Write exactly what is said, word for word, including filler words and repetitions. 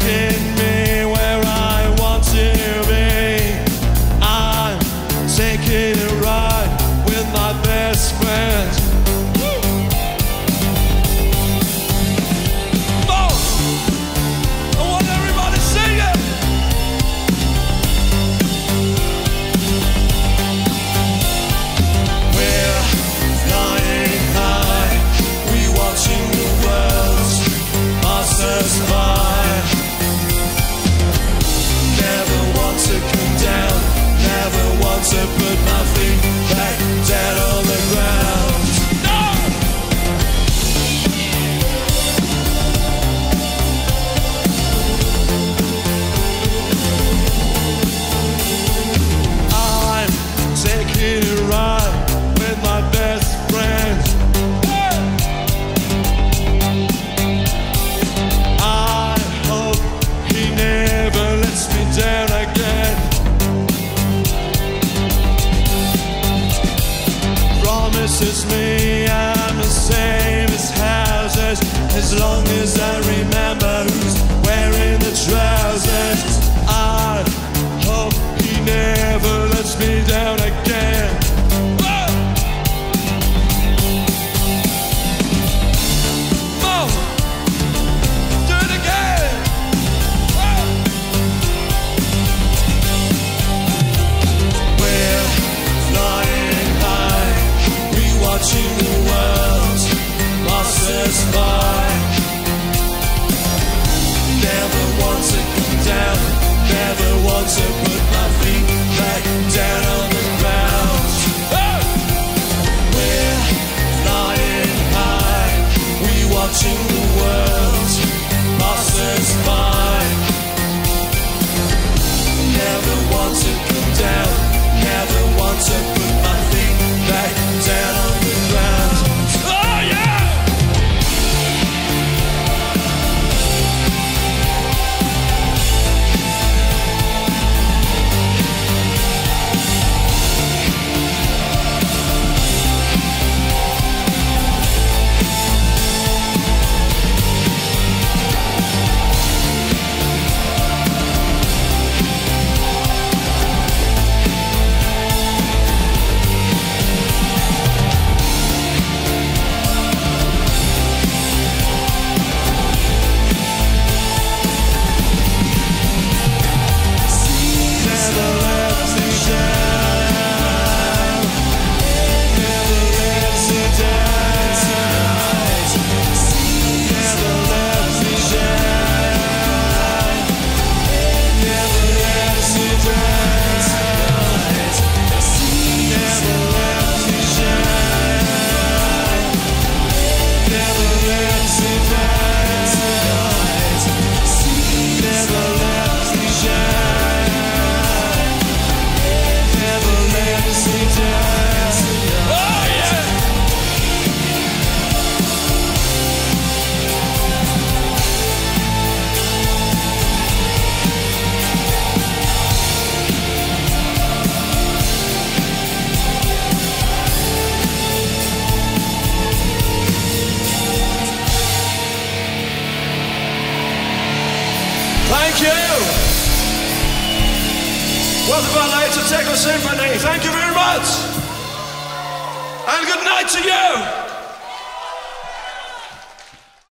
taking me where I want to be. I'm taking a ride with my best friends. To put my feet back down on the ground. No! I'm taking a ride with my best friends. I hope he never lets me down again. Promises me I'm the same as houses, as long as I remember who's wearing the trousers. I hope he never lets me down again. Whoa! Whoa! Do it again! Whoa! We're flying high, watching the world pass us by. Never want to come down, never want to put my feet back down on the ground. Oh! We're flying high, we watching the world pass us by. Never want to come down, never want to put my feet back down on the ground. Oh yeah! Thank you. Welcome back to Techno Symphony. Thank you very much. And good night to you.